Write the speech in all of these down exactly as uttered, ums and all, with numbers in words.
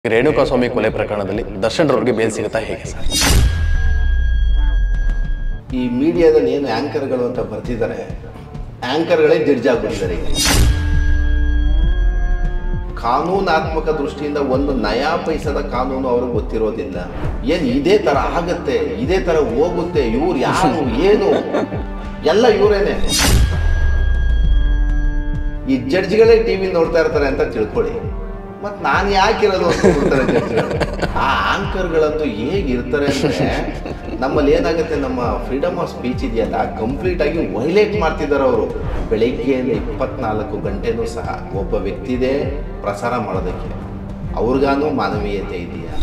ರೇಣುಕಾಸ್ವಾಮಿ ಕೊಲೆ ಪ್ರಕರಣದಲ್ಲಿ ದರ್ಶನ್ ಅವರಿಗೆ ಬೇಲ್ ಸಿಗುತ್ತಾ ಹೇಗೆ ಸರ್? ಈ ಮೀಡಿಯಾದಲ್ಲಿ ಏನು ಆಂಕರ್ಗಳು ಅಂತ ಬರ್ತಿದ್ದಾರೆ, ಆಂಕರ್ಗಳೇ ಜಡ್ಜ್ ಆಗ್ಬಿಟ್ಟಿದ್ದಾರೆ. ಕಾನೂನಾತ್ಮಕ ದೃಷ್ಟಿಯಿಂದ ಒಂದು ನಯಾ ಪೈಸದ ಕಾನೂನು ಅವ್ರಿಗೆ ಗೊತ್ತಿರೋದಿಲ್ಲ. ಏನು ಇದೇ ತರ ಆಗತ್ತೆ, ಇದೇ ತರ ಹೋಗುತ್ತೆ, ಇವ್ರು ಯಾರು ಏನು ಎಲ್ಲ ಇವರೇನೆ. ಈ ಜಡ್ಜ್ಗಳೇ ಟಿವಿ ನೋಡ್ತಾ ಇರ್ತಾರೆ ಅಂತ ತಿಳ್ಕೊಳ್ಳಿ. ಮತ್ ನಾನು ಯಾಕಿರೋದು ಅಂತ ಹೇಳ್ತಾರೆ ಜಡ್ಜ್ಗಳು. ಆ ಆಂಕರ್ಗಳಂತೂ ಹೇಗಿರ್ತಾರೆ ಅಂದ್ರೆ, ನಮ್ಮಲ್ಲಿ ಏನಾಗುತ್ತೆ, ನಮ್ಮ ಫ್ರೀಡಮ್ ಆಫ್ ಸ್ಪೀಚ್ ಇದೆಯಲ್ಲ, ಕಂಪ್ಲೀಟ್ ಆಗಿ ವೈಲೇಟ್ ಮಾಡ್ತಿದ್ದಾರೆ ಅವರು. ಬೆಳಗ್ಗೆಯಿಂದ ಇಪ್ಪತ್ನಾಲ್ಕು ಗಂಟೆನೂ ಸಹ ಒಬ್ಬ ವ್ಯಕ್ತಿದೇ ಪ್ರಸಾರ ಮಾಡೋದಕ್ಕೆ ಅವ್ರಿಗಾನು ಮಾನವೀಯತೆ ಇದೆಯಾ?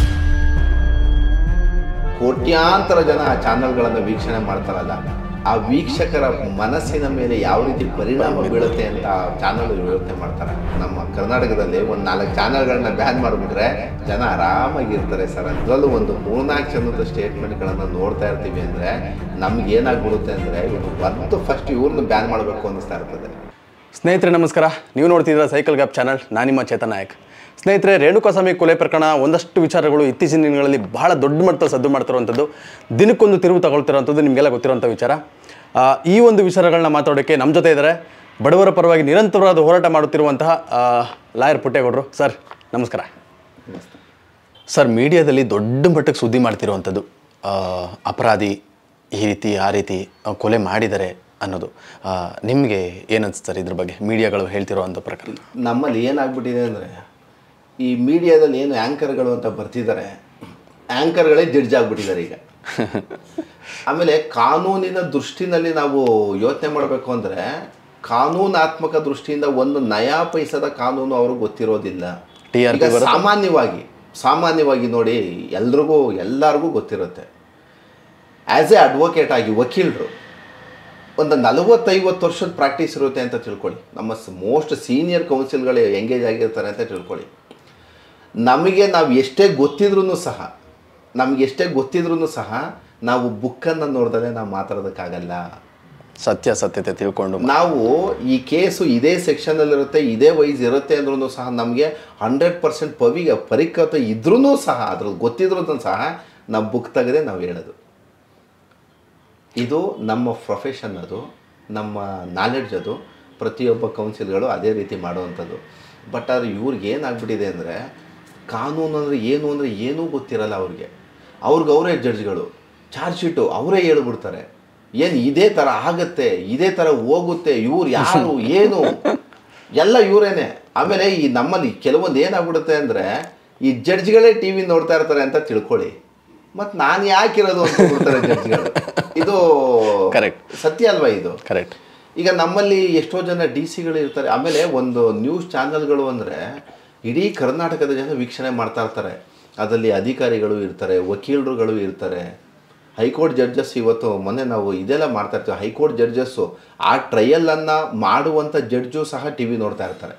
ಕೋಟ್ಯಾಂತರ ಜನ ಆ ಚಾನಲ್ಗಳನ್ನು ವೀಕ್ಷಣೆ ಮಾಡ್ತಾರಲ್ಲ, ಆ ವೀಕ್ಷಕರ ಮನಸ್ಸಿನ ಮೇಲೆ ಯಾವ ರೀತಿ ಪರಿಣಾಮ ಬೀಳುತ್ತೆ ಅಂತ ಚಾನಲ್ ಯೋಚನೆ ಮಾಡ್ತಾರೆ. ನಮ್ಮ ಕರ್ನಾಟಕದಲ್ಲಿ ಒಂದು ನಾಲ್ಕು ಚಾನಲ್ಗಳನ್ನ ಬ್ಯಾನ್ ಮಾಡಿಬಿಟ್ರೆ ಜನ ಆರಾಮಾಗಿರ್ತಾರೆ ಸರ್. ಅದರಲ್ಲೂ ಒಂದು ಮೂರ್ನಾಲ್ಕು ಜನದ ಸ್ಟೇಟ್ಮೆಂಟ್ಗಳನ್ನು ನೋಡ್ತಾ ಇರ್ತೀವಿ ಅಂದರೆ ನಮ್ಗೆ ಏನಾಗ್ಬಿಡುತ್ತೆ ಅಂದರೆ, ಇವರು ಒಂದು ಫಸ್ಟ್ ಇವ್ರನ್ನ ಬ್ಯಾನ್ ಮಾಡಬೇಕು ಅನ್ನಿಸ್ತಾ ಇರ್ತದೆ. ಸ್ನೇಹಿತರೆ ನಮಸ್ಕಾರ, ನೀವು ನೋಡ್ತಿದ್ದೀರಾ ಸೈಕಲ್ ಗ್ಯಾಪ್ ಚಾನಲ್. ನಾನು ನಿಮ್ಮ ಚೇತನ್ ನಾಯಕ್. ಸ್ನೇಹಿತರೆ, ರೇಣುಕಾಸ್ವಾಮಿ ಕೊಲೆ ಪ್ರಕರಣ ಒಂದಷ್ಟು ವಿಚಾರಗಳು ಇತ್ತೀಚಿನ ದಿನಗಳಲ್ಲಿ ಬಹಳ ದೊಡ್ಡ ಮಟ್ಟದ ಸದ್ದು ಮಾಡ್ತಿರುವಂಥದ್ದು, ದಿನಕ್ಕೊಂದು ತಿರುವು ತಗೊಳ್ತಿರೋವಂಥದ್ದು ನಿಮಗೆಲ್ಲ ಗೊತ್ತಿರೋಂಥ ವಿಚಾರ. ಈ ಒಂದು ವಿಚಾರಗಳನ್ನ ಮಾತಾಡೋಕ್ಕೆ ನಮ್ಮ ಜೊತೆ ಇದ್ದಾರೆ ಬಡವರ ಪರವಾಗಿ ನಿರಂತರವಾದ ಹೋರಾಟ ಮಾಡುತ್ತಿರುವಂತಹ ಲಾಯರ್ ಪುಟ್ಟೇಗೌಡರು. ಸರ್ ನಮಸ್ಕಾರ. ಸರ್, ಮೀಡಿಯಾದಲ್ಲಿ ದೊಡ್ಡ ಮಟ್ಟಕ್ಕೆ ಸುದ್ದಿ ಮಾಡ್ತಿರುವಂಥದ್ದು ಅಪರಾಧಿ ಈ ರೀತಿ ಆ ರೀತಿ ಕೊಲೆ ಮಾಡಿದ್ದಾರೆ ಅನ್ನೋದು, ನಿಮಗೆ ಏನನ್ಸುತ್ತೆ ಇದ್ರ ಬಗ್ಗೆ ಮೀಡಿಯಾಗಳು ಹೇಳ್ತಿರೋವಂಥ ಪ್ರಕಾರ? ನಮ್ಮಲ್ಲಿ ಏನಾಗ್ಬಿಟ್ಟಿದೆ ಅಂದರೆ, ಈ ಮೀಡಿಯಾದಲ್ಲಿ ಏನು ಆ್ಯಂಕರ್ಗಳು ಅಂತ ಬರ್ತಿದ್ದಾರೆ, ಆ್ಯಂಕರ್ಗಳೇ ಜಡ್ಜ್ ಆಗ್ಬಿಟ್ಟಿದ್ದಾರೆ ಈಗ. ಆಮೇಲೆ ಕಾನೂನಿನ ದೃಷ್ಟಿನಲ್ಲಿ ನಾವು ಯೋಚನೆ ಮಾಡಬೇಕು ಅಂದರೆ, ಕಾನೂನಾತ್ಮಕ ದೃಷ್ಟಿಯಿಂದ ಒಂದು ನಯಾ ಪೈಸದ ಕಾನೂನು ಅವ್ರಿಗೆ ಗೊತ್ತಿರೋದಿಲ್ಲ. ಈಗ ಸಾಮಾನ್ಯವಾಗಿ ಸಾಮಾನ್ಯವಾಗಿ ನೋಡಿ, ಎಲ್ರಿಗೂ ಎಲ್ಲರಿಗೂ ಗೊತ್ತಿರುತ್ತೆ. ಆ್ಯಸ್ ಎ ಅಡ್ವೊಕೇಟ್ ಆಗಿ ವಕೀಲರು ಒಂದು ನಲವತ್ತೈವತ್ತು ವರ್ಷದ ಪ್ರಾಕ್ಟೀಸ್ ಇರುತ್ತೆ ಅಂತ ತಿಳ್ಕೊಳ್ಳಿ. ನಮ್ಮ ಮೋಸ್ಟ್ ಸೀನಿಯರ್ ಕೌನ್ಸಿಲ್ಗಳು ಎಂಗೇಜ್ ಆಗಿರ್ತಾರೆ ಅಂತ ತಿಳ್ಕೊಳ್ಳಿ. ನಮಗೆ ನಾವು ಎಷ್ಟೇ ಗೊತ್ತಿದ್ರೂ ಸಹ ನಮ್ಗೆ ಎಷ್ಟೇ ಗೊತ್ತಿದ್ರೂ ಸಹ ನಾವು ಬುಕ್ಕನ್ನು ನೋಡ್ದಲೇ ನಾವು ಮಾತಾಡೋದಕ್ಕಾಗಲ್ಲ. ಸತ್ಯಾಸತ್ಯತೆ ತಿಳ್ಕೊಂಡು ನಾವು ಈ ಕೇಸು ಇದೇ ಸೆಕ್ಷನಲ್ಲಿರುತ್ತೆ, ಇದೇ ವೈಸ್ ಇರುತ್ತೆ ಅಂದ್ರೂ ಸಹ ನಮಗೆ ಹಂಡ್ರೆಡ್ ಪರ್ಸೆಂಟ್ ಪವಿ ಪರಿಕತೆ ಇದ್ರೂ ಸಹ, ಅದ್ರಲ್ಲಿ ಗೊತ್ತಿದ್ರೂ ಸಹ ನಾವು ಬುಕ್ ತೆಗೆದೇ ನಾವು ಹೇಳೋದು. ಇದು ನಮ್ಮ ಪ್ರೊಫೆಷನ್, ಅದು ನಮ್ಮ ನಾಲೆಡ್ಜ್, ಅದು ಪ್ರತಿಯೊಬ್ಬ ಕೌನ್ಸಿಲ್ಗಳು ಅದೇ ರೀತಿ ಮಾಡುವಂಥದ್ದು. ಬಟ್ ಆದರೆ ಇವ್ರಿಗೆ ಏನಾಗ್ಬಿಟ್ಟಿದೆ ಅಂದರೆ, ಕಾನೂನು ಅಂದರೆ ಏನು ಅಂದರೆ ಏನೂ ಗೊತ್ತಿರಲ್ಲ ಅವ್ರಿಗೆ. ಅವ್ರಿಗೆ ಅವರೇ ಜಡ್ಜ್ಗಳು, ಚಾರ್ಜ್ ಶೀಟು ಅವರೇ ಹೇಳ್ಬಿಡ್ತಾರೆ. ಏನು ಇದೇ ಥರ ಆಗುತ್ತೆ, ಇದೇ ಥರ ಹೋಗುತ್ತೆ, ಇವ್ರು ಯಾರು ಏನು ಎಲ್ಲ ಇವರೇನೆ. ಆಮೇಲೆ ಈ ನಮ್ಮಲ್ಲಿ ಕೆಲವೊಂದು ಏನಾಗ್ಬಿಡುತ್ತೆ ಅಂದರೆ, ಈ ಜಡ್ಜ್ಗಳೇ ಟಿ ವಿ ನೋಡ್ತಾ ಇರ್ತಾರೆ ಅಂತ ತಿಳ್ಕೊಳ್ಳಿ. ಮತ್ತು ನಾನು ಯಾಕಿರೋದು ಅಂತ ಬಿಡ್ತಾರೆ ಜಡ್ಜ್ಗಳು. ಇದು ಕರೆಕ್ಟ್, ಸತ್ಯ ಅಲ್ವಾ ಇದು? ಕರೆಕ್ಟ್. ಈಗ ನಮ್ಮಲ್ಲಿ ಎಷ್ಟೋ ಜನ ಡಿ ಸಿಗಳು ಇರ್ತಾರೆ. ಆಮೇಲೆ ಒಂದು ನ್ಯೂಸ್ ಚಾನಲ್ಗಳು ಅಂದರೆ ಇಡೀ ಕರ್ನಾಟಕದ ಜನ ವೀಕ್ಷಣೆ ಮಾಡ್ತಾ ಇರ್ತಾರೆ. ಅದರಲ್ಲಿ ಅಧಿಕಾರಿಗಳು ಇರ್ತಾರೆ, ವಕೀಲರುಗಳು ಇರ್ತಾರೆ, ಹೈಕೋರ್ಟ್ ಜಡ್ಜಸ್. ಇವತ್ತು ಮೊನ್ನೆ ನಾವು ಇದೆಲ್ಲ ಮಾಡ್ತಾ ಇರ್ತೀವಿ, ಹೈಕೋರ್ಟ್ ಜಡ್ಜಸ್ಸು ಆ ಟ್ರಯಲನ್ನು ಮಾಡುವಂಥ ಜಡ್ಜು ಸಹ ಟಿ ವಿ ನೋಡ್ತಾ ಇರ್ತಾರೆ.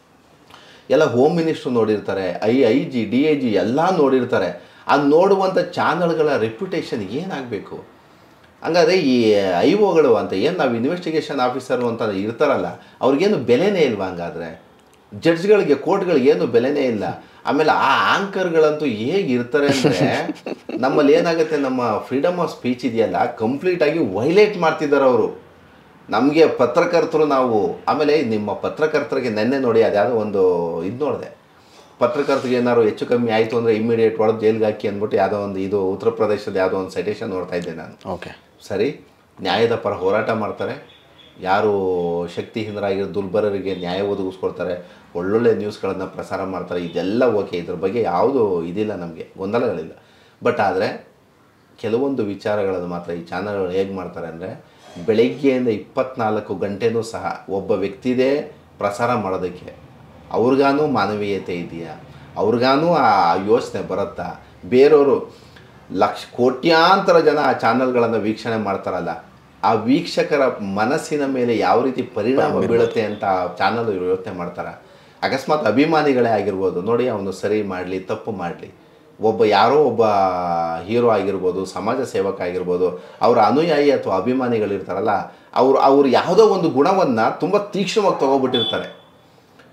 ಎಲ್ಲ ಹೋಮ್ ಮಿನಿಸ್ಟ್ರು ನೋಡಿರ್ತಾರೆ, I I G D I G ಎಲ್ಲ ನೋಡಿರ್ತಾರೆ. ಅದು ನೋಡುವಂಥ ಚಾನಲ್ಗಳ ರೆಪ್ಯುಟೇಷನ್ ಏನಾಗಬೇಕು? ಹಂಗಾದ್ರೆ ಈ ಐ ಒಗಳು ಅಂತ ಏನು ನಾವು ಇನ್ವೆಸ್ಟಿಗೇಷನ್ ಆಫೀಸರು ಅಂತ ಇರ್ತಾರಲ್ಲ, ಅವ್ರಿಗೇನು ಬೆಲೆನೇ ಇಲ್ವಾ? ಹಂಗಾದರೆ ಜಡ್ಜ್ಗಳಿಗೆ, ಕೋರ್ಟ್ಗಳಿಗೆ ಏನು ಬೆಲೆನೇ ಇಲ್ಲ. ಆಮೇಲೆ ಆ ಆಂಕರ್ಗಳಂತೂ ಹೇಗಿರ್ತಾರೆ ಅಂದರೆ, ನಮ್ಮಲ್ಲಿ ಏನಾಗುತ್ತೆ, ನಮ್ಮ ಫ್ರೀಡಮ್ ಆಫ್ ಸ್ಪೀಚ್ ಇದೆಯಲ್ಲ, ಕಂಪ್ಲೀಟಾಗಿ ವೈಲೇಟ್ ಮಾಡ್ತಿದ್ದಾರೆ ಅವರು. ನಮಗೆ ಪತ್ರಕರ್ತರು ನಾವು, ಆಮೇಲೆ ನಿಮ್ಮ ಪತ್ರಕರ್ತರಿಗೆ ನೆನ್ನೆ ನೋಡಿ ಅದ್ಯಾವುದೋ ಒಂದು ಇದು ನೋಡಿದೆ, ಪತ್ರಕರ್ತರಿಗೆ ಏನಾದ್ರು ಹೆಚ್ಚು ಕಮ್ಮಿ ಆಯಿತು ಅಂದರೆ ಇಮ್ಮಿಡಿಯೇಟ್ ಹೊಡೆದು ಜೈಲ್ಗೆ ಹಾಕಿ ಅಂದ್ಬಿಟ್ಟು ಯಾವುದೋ ಒಂದು ಇದು ಉತ್ತರ ಪ್ರದೇಶದ ಯಾವುದೋ ಒಂದು ಸೈಟೇಷನ್ ನೋಡ್ತಾ ಇದ್ದೆ ನಾನು. ಓಕೆ, ಸರಿ, ನ್ಯಾಯದ ಪರ ಹೋರಾಟ ಮಾಡ್ತಾರೆ, ಯಾರು ಶಕ್ತಿಹೀನರಾಗಿರೋ ದುರ್ಬಲರಿಗೆ ನ್ಯಾಯ ಒದಗಿಸ್ಕೊಡ್ತಾರೆ, ಒಳ್ಳೊಳ್ಳೆ ನ್ಯೂಸ್ಗಳನ್ನು ಪ್ರಸಾರ ಮಾಡ್ತಾರೆ, ಇದೆಲ್ಲ ಓಕೆ, ಇದ್ರ ಬಗ್ಗೆ ಯಾವುದೂ ಇದಿಲ್ಲ, ನಮಗೆ ಗೊಂದಲಗಳಿಲ್ಲ. ಬಟ್ ಆದರೆ ಕೆಲವೊಂದು ವಿಚಾರಗಳನ್ನು ಮಾತ್ರ ಈ ಚಾನಲ್ಗಳು ಹೇಗೆ ಮಾಡ್ತಾರೆ ಅಂದರೆ, ಬೆಳಗ್ಗೆಯಿಂದ ಇಪ್ಪತ್ನಾಲ್ಕು ಗಂಟೆನೂ ಸಹ ಒಬ್ಬ ವ್ಯಕ್ತಿದೇ ಪ್ರಸಾರ ಮಾಡೋದಕ್ಕೆ ಅವ್ರಿಗಾನು ಮಾನವೀಯತೆ ಇದೆಯಾ? ಅವ್ರಿಗಾನು ಆ ಯೋಚನೆ ಬರುತ್ತಾ? ಬೇರೆಯವರು ಲಕ್ಷ ಕೋಟ್ಯಾಂತರ ಜನ ಆ ಚಾನಲ್ಗಳನ್ನು ವೀಕ್ಷಣೆ ಮಾಡ್ತಾರಲ್ಲ, ಆ ವೀಕ್ಷಕರ ಮನಸ್ಸಿನ ಮೇಲೆ ಯಾವ ರೀತಿ ಪರಿಣಾಮ ಬೀಳುತ್ತೆ ಅಂತ ಚಾನಲ್ ಯೋಚನೆ ಮಾಡ್ತಾರೆ. ಅಕಸ್ಮಾತ್ ಅಭಿಮಾನಿಗಳೇ ಆಗಿರ್ಬೋದು, ನೋಡಿ ಅವನು ಸರಿ ಮಾಡಲಿ ತಪ್ಪು ಮಾಡಲಿ, ಒಬ್ಬ ಯಾರೋ ಒಬ್ಬ ಹೀರೋ ಆಗಿರ್ಬೋದು, ಸಮಾಜ ಸೇವಕ ಆಗಿರ್ಬೋದು, ಅವರ ಅನುಯಾಯಿ ಅಥವಾ ಅಭಿಮಾನಿಗಳಿರ್ತಾರಲ್ಲ, ಅವರು ಅವ್ರು ಯಾವುದೋ ಒಂದು ಗುಣವನ್ನು ತುಂಬ ತೀಕ್ಷ್ಣವಾಗಿ ತೊಗೊಬಿಟ್ಟಿರ್ತಾರೆ.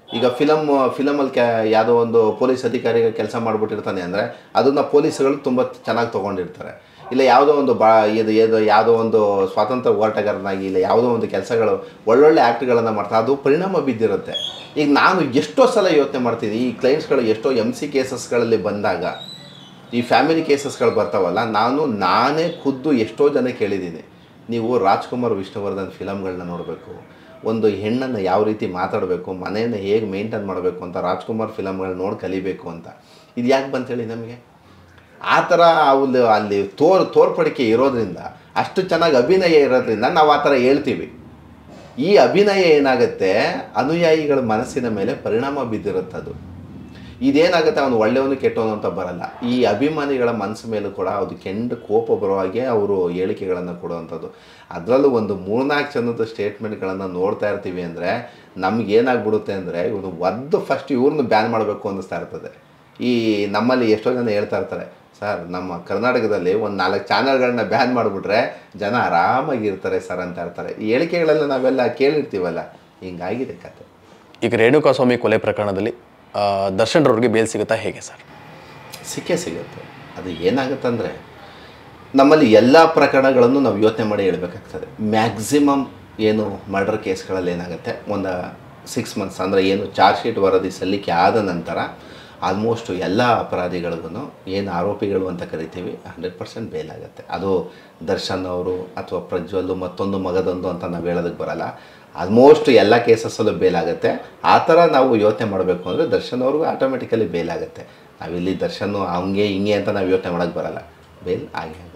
ಈಗ ಫಿಲಮ್ ಫಿಲಮಲ್ಲಿ ಕ್ಯಾ ಯಾವುದೋ ಒಂದು ಪೊಲೀಸ್ ಅಧಿಕಾರಿಗೆ ಕೆಲಸ ಮಾಡಿಬಿಟ್ಟಿರ್ತಾನೆ ಅಂದರೆ ಅದನ್ನು ಪೊಲೀಸ್ಗಳು ತುಂಬ ಚೆನ್ನಾಗಿ ತೊಗೊಂಡಿರ್ತಾರೆ. ಇಲ್ಲ ಯಾವುದೋ ಒಂದು ಬಾ ಇದು ಇದು ಯಾವುದೋ ಒಂದು ಸ್ವಾತಂತ್ರ್ಯ ಹೋರಾಟಗಾರನಾಗಿ ಇಲ್ಲ ಯಾವುದೋ ಒಂದು ಕೆಲಸಗಳು ಒಳ್ಳೊಳ್ಳೆ ಆ್ಯಕ್ಟ್ಗಳನ್ನು ಮಾಡ್ತಾರೆ, ಅದು ಪರಿಣಾಮ ಬಿದ್ದಿರುತ್ತೆ. ಈಗ ನಾನು ಎಷ್ಟೋ ಸಲ ಯೋಚನೆ ಮಾಡ್ತೀನಿ, ಈ ಕ್ಲೈಂಟ್ಸ್ಗಳು ಎಷ್ಟೋ ಎಮ್ ಸಿ ಕೇಸಸ್ಗಳಲ್ಲಿ ಬಂದಾಗ, ಈ ಫ್ಯಾಮಿಲಿ ಕೇಸಸ್ಗಳು ಬರ್ತಾವಲ್ಲ, ನಾನು ನಾನೇ ಖುದ್ದು ಎಷ್ಟೋ ಜನ ಕೇಳಿದ್ದೀನಿ, ನೀವು ರಾಜ್ಕುಮಾರ್ ವಿಷ್ಣುವರ್ಧನ್ ಫಿಲಮ್ಗಳನ್ನ ನೋಡಬೇಕು, ಒಂದು ಹೆಣ್ಣನ್ನು ಯಾವ ರೀತಿ ಮಾತಾಡಬೇಕು, ಮನೆಯನ್ನು ಹೇಗೆ ಮೇಂಟೈನ್ ಮಾಡಬೇಕು ಅಂತ ರಾಜ್ಕುಮಾರ್ ಫಿಲಮ್ಗಳನ್ನ ನೋಡಿ ಕಲಿಬೇಕು ಅಂತ. ಇದು ಯಾಕೆ ಬಂತೇಳಿ ನಮಗೆ? ಆ ಥರ ಅವ್ರು ಅಲ್ಲಿ ತೋರ್ ತೋರ್ಪಡಿಕೆ ಇರೋದ್ರಿಂದ, ಅಷ್ಟು ಚೆನ್ನಾಗಿ ಅಭಿನಯ ಇರೋದ್ರಿಂದ ನಾವು ಆ ಥರ ಹೇಳ್ತೀವಿ. ಈ ಅಭಿನಯ ಏನಾಗುತ್ತೆ, ಅನುಯಾಯಿಗಳ ಮನಸ್ಸಿನ ಮೇಲೆ ಪರಿಣಾಮ ಬಿದ್ದಿರುತ್ತದು. ಇದೇನಾಗುತ್ತೆ, ಅವನು ಒಳ್ಳೆಯವನು ಕೆಟ್ಟವನು ಅಂತ ಬರಲ್ಲ, ಈ ಅಭಿಮಾನಿಗಳ ಮನಸ್ಸು ಮೇಲೂ ಕೂಡ ಅದು ಕೆಂಡು ಕೋಪ ಬರೋ ಹಾಗೆ ಅವರು ಹೇಳಿಕೆಗಳನ್ನು ಕೊಡುವಂಥದ್ದು. ಅದರಲ್ಲೂ ಒಂದು ಮೂರ್ನಾಲ್ಕು ಜನದ ಸ್ಟೇಟ್ಮೆಂಟ್ಗಳನ್ನು ನೋಡ್ತಾ ಇರ್ತೀವಿ ಅಂದರೆ ನಮಗೇನಾಗ್ಬಿಡುತ್ತೆ ಅಂದರೆ, ಇವನು ಒದ್ದು ಫಸ್ಟ್ ಇವ್ರನ್ನ ಬ್ಯಾನ್ ಮಾಡಬೇಕು ಅನ್ನಿಸ್ತಾ ಇರ್ತದೆ. ಈ ನಮ್ಮಲ್ಲಿ ಎಷ್ಟೋ ಜನ ಹೇಳ್ತಾ ಇರ್ತಾರೆ, ಸರ್ ನಮ್ಮ ಕರ್ನಾಟಕದಲ್ಲಿ ಒಂದು ನಾಲ್ಕು ಚಾನಲ್ಗಳನ್ನ ಬ್ಯಾನ್ ಮಾಡಿಬಿಟ್ರೆ ಜನ ಆರಾಮಾಗಿರ್ತಾರೆ ಸರ್ ಅಂತ ಇರ್ತಾರೆ. ಈ ಹೇಳಿಕೆಗಳೆಲ್ಲ ನಾವೆಲ್ಲ ಕೇಳಿರ್ತೀವಲ್ಲ, ಹಿಂಗಾಗಿದೆ ಕತೆ. ಈಗ ರೇಣುಕಾಸ್ವಾಮಿ ಕೊಲೆ ಪ್ರಕರಣದಲ್ಲಿ ದರ್ಶನ್ ಅವ್ರಿಗೆ ಬೇಲ್ ಸಿಗುತ್ತಾ ಹೇಗೆ ಸರ್? ಸಿಕ್ಕೇ ಸಿಗುತ್ತೆ. ಅದು ಏನಾಗುತ್ತಂದರೆ, ನಮ್ಮಲ್ಲಿ ಎಲ್ಲ ಪ್ರಕರಣಗಳನ್ನು ನಾವು ಯೋಚನೆ ಮಾಡಿ ಹೇಳಬೇಕಾಗ್ತದೆ. ಮ್ಯಾಕ್ಸಿಮಮ್ ಏನು ಮರ್ಡರ್ ಕೇಸ್ಗಳಲ್ಲಿ ಏನಾಗುತ್ತೆ, ಒಂದು ಸಿಕ್ಸ್ ಮಂತ್ಸ್ ಅಂದರೆ ಏನು ಚಾರ್ಜ್ ಶೀಟ್ ವರದಿ ಸಲ್ಲಿಕೆ ಆದ ನಂತರ ಆಲ್ಮೋಸ್ಟು ಎಲ್ಲ ಅಪರಾಧಿಗಳಿಗೂ ಏನು ಆರೋಪಿಗಳು ಅಂತ ಕರಿತೀವಿ ಹಂಡ್ರೆಡ್ ಪರ್ಸೆಂಟ್ ಬೇಲ್ ಆಗುತ್ತೆ. ಅದು ದರ್ಶನ್ ಅವರು ಅಥವಾ ಪ್ರಜ್ವಲ್ಲು ಮತ್ತೊಂದು ಮಗದೊಂದು ಅಂತ ನಾವು ಹೇಳೋದಕ್ಕೆ ಬರಲ್ಲ. ಆಲ್ಮೋಸ್ಟ್ ಎಲ್ಲ ಕೇಸಸ್ಸಲ್ಲೂ ಬೇಲ್ ಆಗುತ್ತೆ. ಆ ಥರ ನಾವು ಯೋಚನೆ ಮಾಡಬೇಕು ಅಂದರೆ ದರ್ಶನ್ ಅವ್ರಿಗೂ ಆಟೋಮೆಟಿಕಲಿ ಬೇಲ್ ಆಗುತ್ತೆ. ನಾವಿಲ್ಲಿ ದರ್ಶನ್ ಹಂಗೆ ಹಿಂಗೆ ಅಂತ ನಾವು ಯೋಚನೆ ಮಾಡೋಕ್ಕೆ ಬರಲ್ಲ, ಬೇಲ್ ಆಗಿ